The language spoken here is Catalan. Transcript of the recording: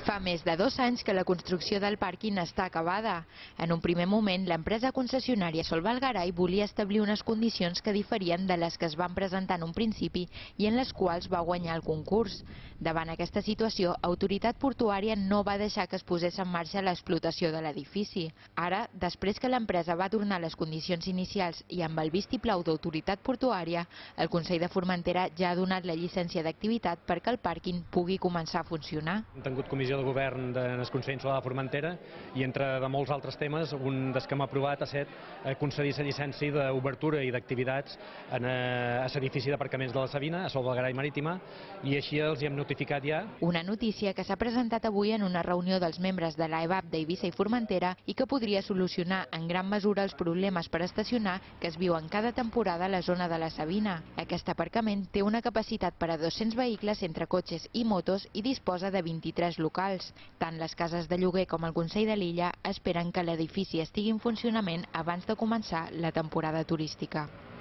Fa més de 2 anys que la construcció del pàrquing està acabada. En un primer moment, l'empresa concessionària Solvalgarai volia establir unes condicions que diferien de les que es van presentar en un principi i en les quals va guanyar el concurs. Davant aquesta situació, Autoritat Portuària no va deixar que es posés en marxa l'explotació de l'edifici. Ara, després que l'empresa va tornar a les condicions inicials i amb el vistiplau d'Autoritat Portuària, el Consell de Formentera ja ha donat la llicència d'activitat perquè el pàrquing pugui començar a funcionar. Hem tingut comissió de govern del Consell Insular de Formentera i entre de molts altres temes, un dels que hem aprovat ha estat concedir la llicència d'obertura i d'activitats a l'edifici d'aparcaments de la Sabina, a Solvalgarai Marítima, i així els hi hem notificat ja. Una notícia que s'ha presentat avui en una reunió dels membres de l'AEVAP d'Eivissa i Formentera i que podria solucionar en gran mesura els problemes per estacionar que es viuen cada temporada a la zona de la Sabina. Aquest aparcament té una capacitat per a 200 vehicles entre cotxes i motos i disposa de 23 locals. Tant les cases de lloguer com el Consell de l'Illa esperen que l'edifici estigui en funcionament abans de començar la temporada turística.